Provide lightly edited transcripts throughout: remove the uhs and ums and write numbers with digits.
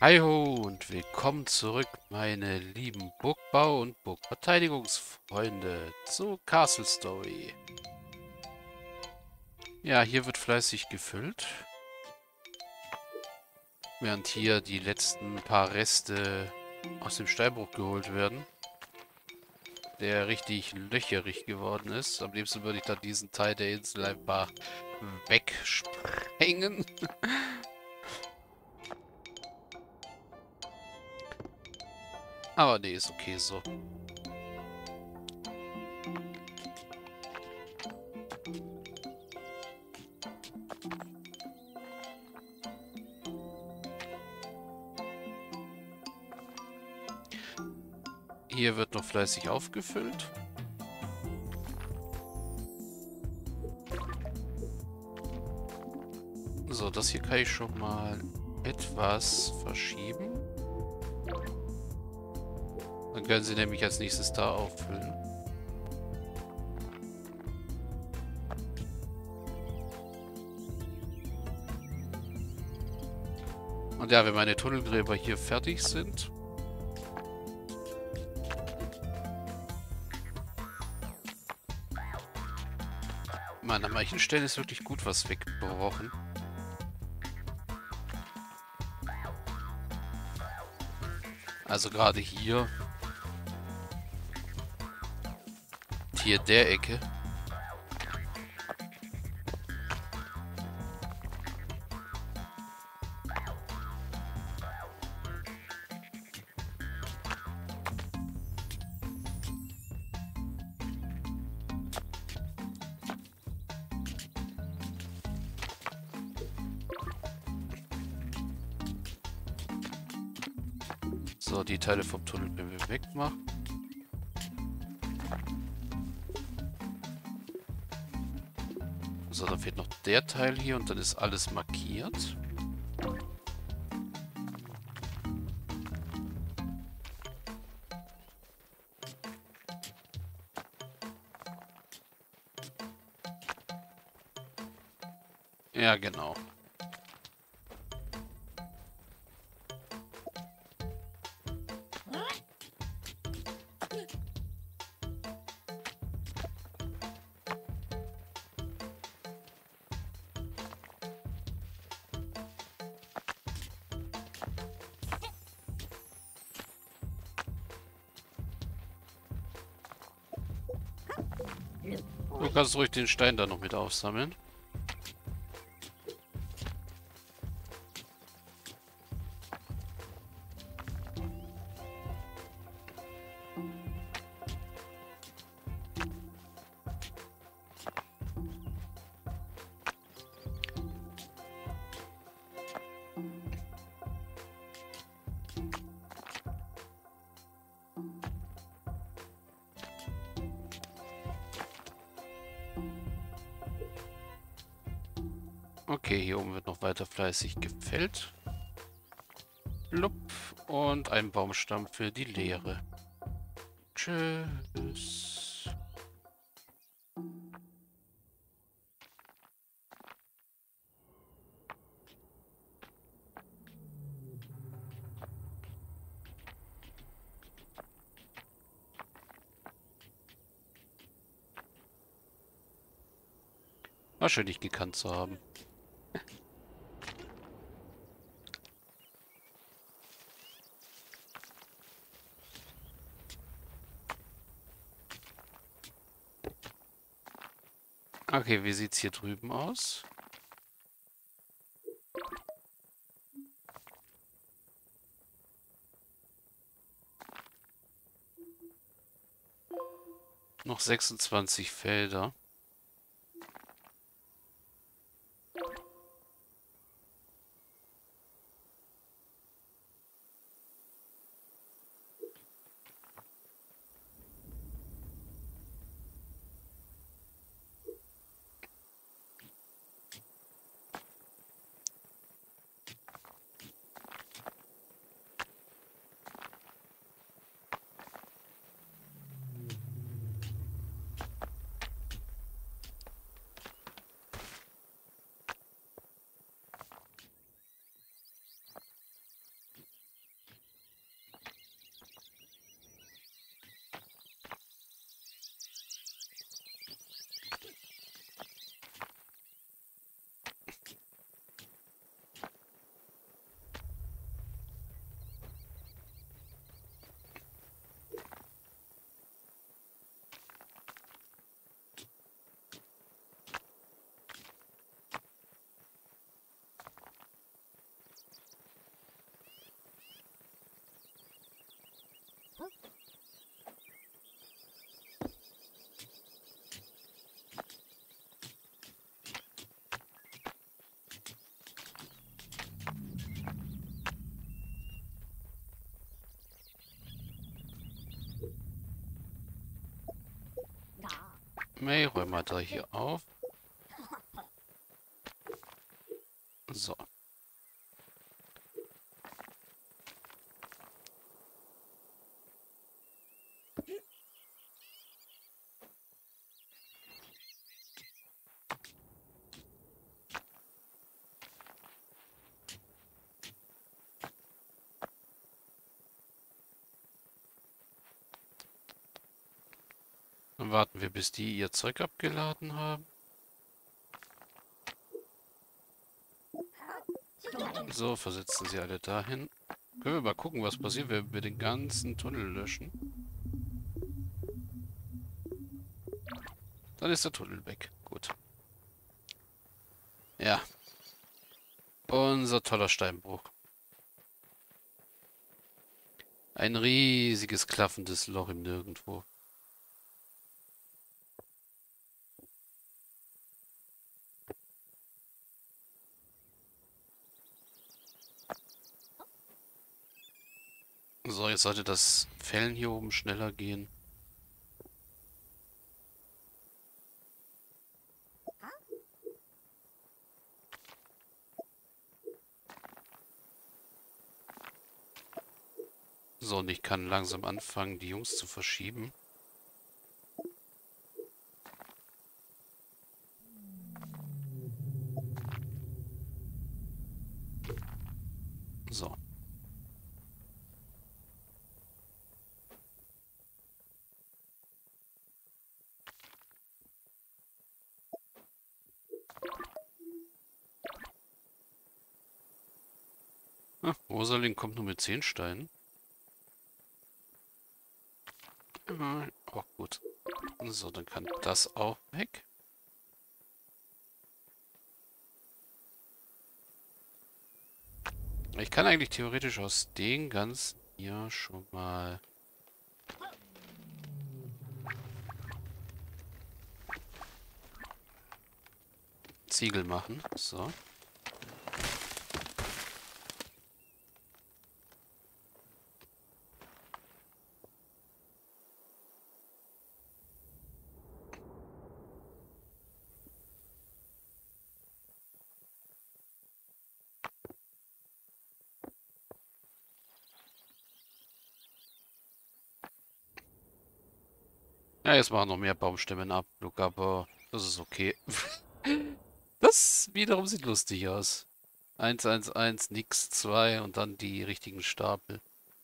Hi-ho und willkommen zurück, meine lieben Burgbau- und Burgverteidigungsfreunde, zu Castle Story. Ja, hier wird fleißig gefüllt, während hier die letzten paar Reste aus dem Steinbruch geholt werden, der richtig löcherig geworden ist. Am liebsten würde ich dann diesen Teil der Insel einfach wegsprengen. Aber nee, ist okay so. Hier wird noch fleißig aufgefüllt. So, das hier kann ich schon mal etwas verschieben. Dann können sie nämlich als nächstes da auffüllen. Und ja, wenn meine Tunnelgräber hier fertig sind. Mann, an manchen Stellen ist wirklich gut was weggebrochen. Also gerade hier. Hier der Ecke. So, die Teile vom Tunnel können wir wegmachen. So, dann fehlt noch der Teil hier und dann ist alles markiert. Ja, genau. Du kannst ruhig den Stein da noch mit aufsammeln. Okay, hier oben wird noch weiter fleißig gefällt. Lupp. Und ein Baumstamm für die Leere. Tschüss. War schön, dich gekannt zu haben. Okay, wie sieht's hier drüben aus? Noch 26 Felder. May, räum mal da hier auf. So. Dann warten wir, bis die ihr Zeug abgeladen haben. So, versetzen sie alle dahin. Können wir mal gucken, was passiert, wenn wir den ganzen Tunnel löschen. Dann ist der Tunnel weg. Gut. Ja. Unser toller Steinbruch. Ein riesiges, klaffendes Loch im Nirgendwo. So, jetzt sollte das Fällen hier oben schneller gehen. So, und ich kann langsam anfangen, die Jungs zu verschieben. So. Ah, Rosalind kommt nur mit 10 Steinen. Auch gut. So, dann kann das auch weg. Ich kann eigentlich theoretisch aus den ganzen hier schon mal Ziegel machen. So. Ja, jetzt machen noch mehr Baumstämme Abflug, aber das ist okay. Das wiederum sieht lustig aus. 111, nix, 2 und dann die richtigen Stapel.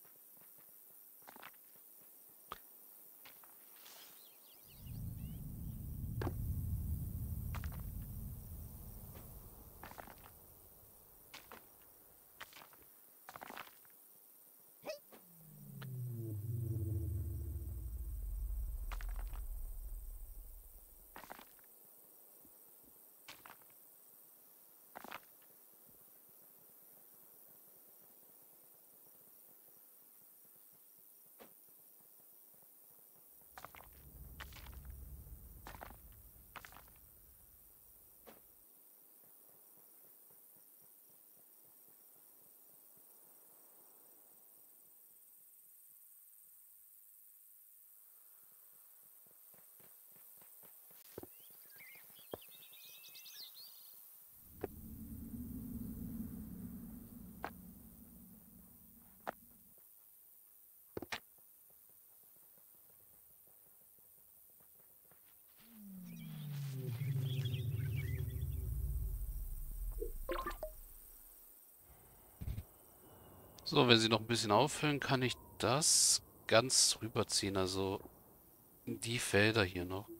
So, wenn sie noch ein bisschen auffüllen, kann ich das ganz rüberziehen. Also die Felder hier noch.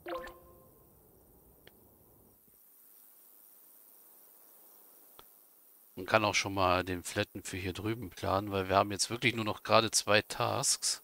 Man kann auch schon mal den Flatten für hier drüben planen, weil wir haben jetzt wirklich nur noch gerade 2 Tasks.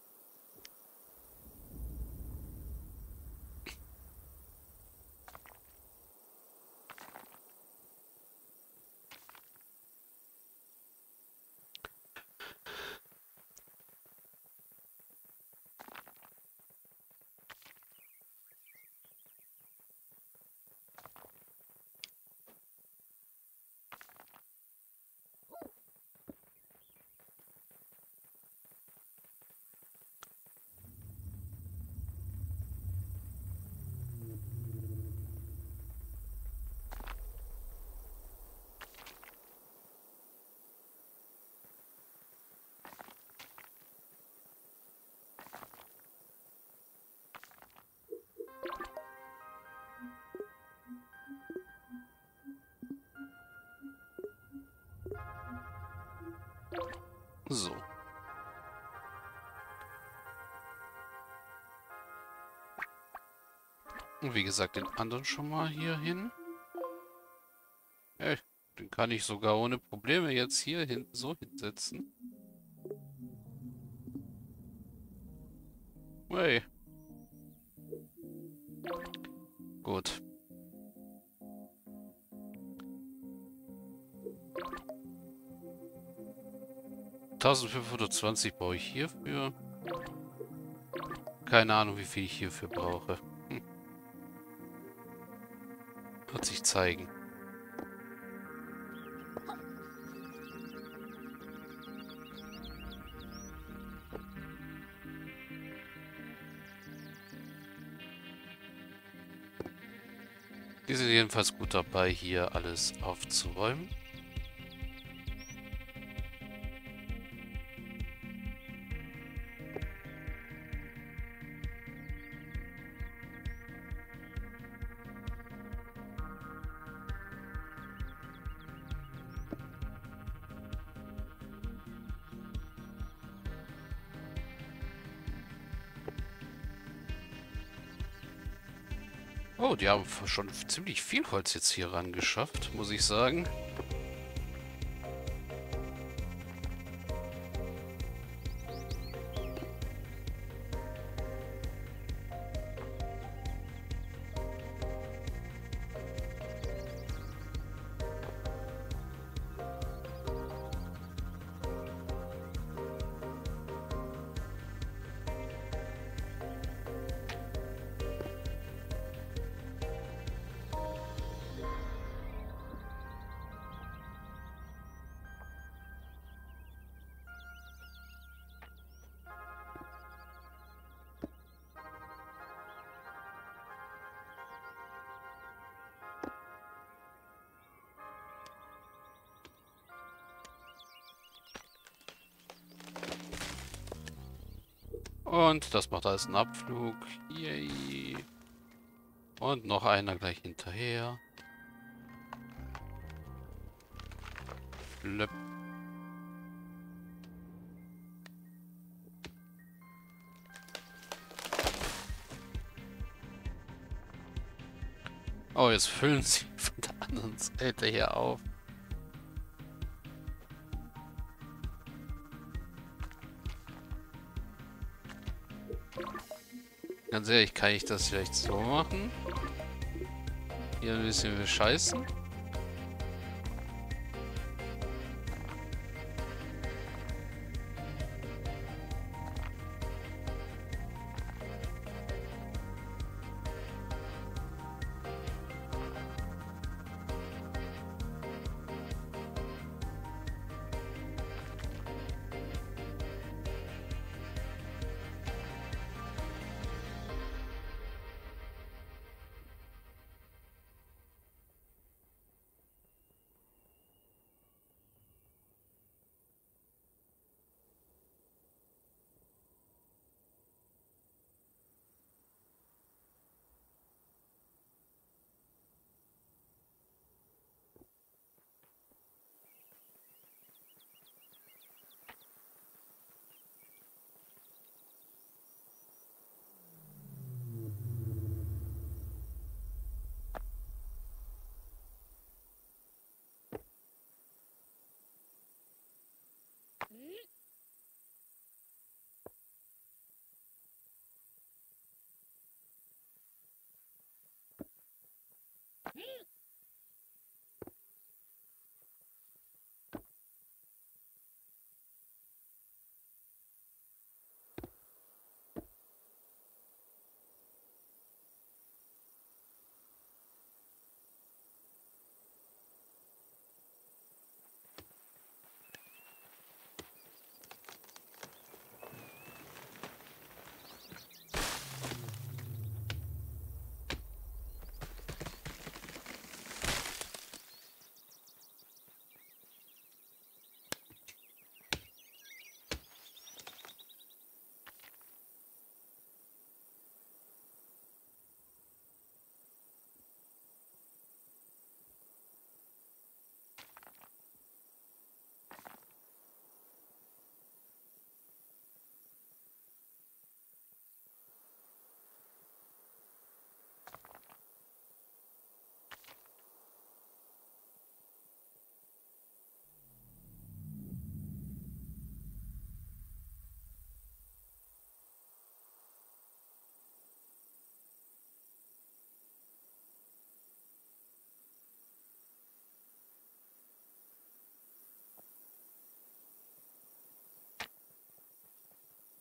So. Und wie gesagt, den anderen schon mal hier hin. Den kann ich sogar ohne Probleme jetzt hier hinten so hinsetzen. Hey. Gut. $1520 brauche ich hierfür. Keine Ahnung, wie viel ich hierfür brauche. Wird sich zeigen. Die sind jedenfalls gut dabei, hier alles aufzuräumen. Oh, die haben schon ziemlich viel Holz jetzt hier ran geschafft, muss ich sagen. Und das macht alles einen Abflug. Yay. Und noch einer gleich hinterher. Flöpp. Oh, jetzt füllen sie von der anderen Seite hier auf. Ganz ehrlich, kann ich das vielleicht so machen? Hier ein bisschen bescheißen.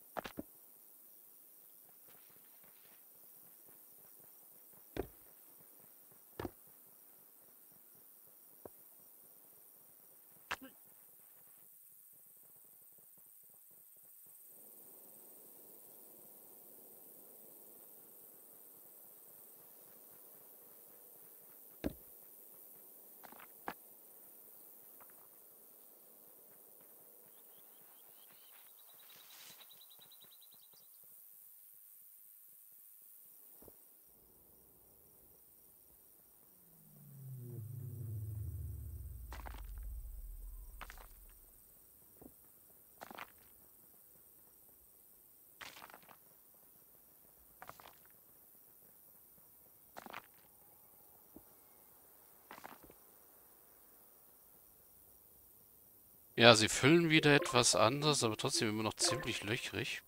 Ja, sie füllen wieder etwas anders, aber trotzdem immer noch ziemlich löchrig.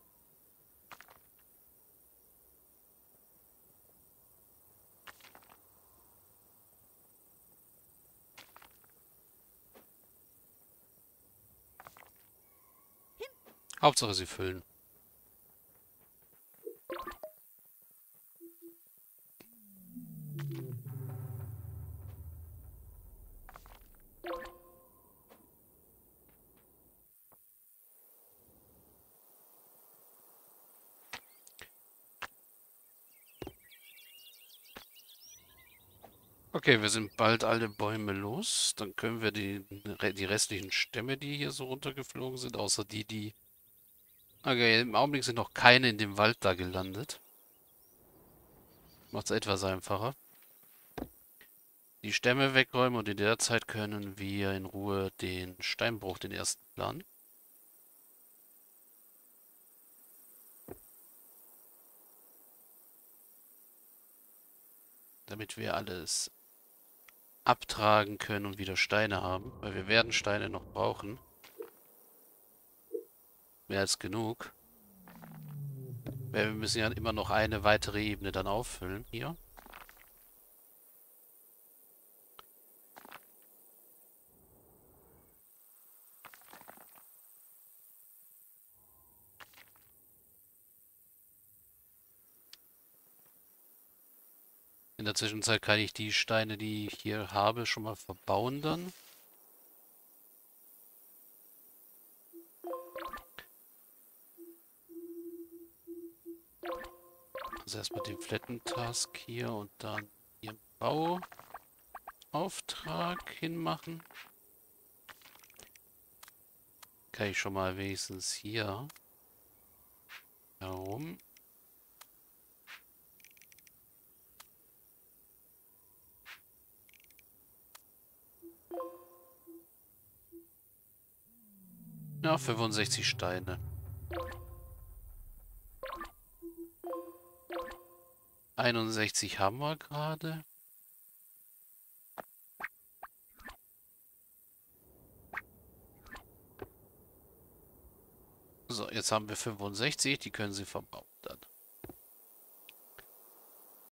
Hauptsache sie füllen. Okay, wir sind bald alle Bäume los. Dann können wir die restlichen Stämme, die hier so runtergeflogen sind, außer die... Okay, im Augenblick sind noch keine in dem Wald da gelandet. Macht es etwas einfacher. Die Stämme wegräumen und in der Zeit können wir in Ruhe den Steinbruch, den ersten planen. Damit wir alles abtragen können und wieder Steine haben. Weil wir werden Steine noch brauchen. Mehr als genug. Weil wir müssen ja immer noch eine weitere Ebene dann auffüllen hier. In der Zwischenzeit kann ich die Steine, die ich hier habe, schon mal verbauen dann. Also erstmal den Flatten-Task hier und dann hier einen Bauauftrag hinmachen. Kann ich schon mal wenigstens hier herum. Ja, 65 Steine. 61 haben wir gerade. So, jetzt haben wir 65, die können sie verbauen.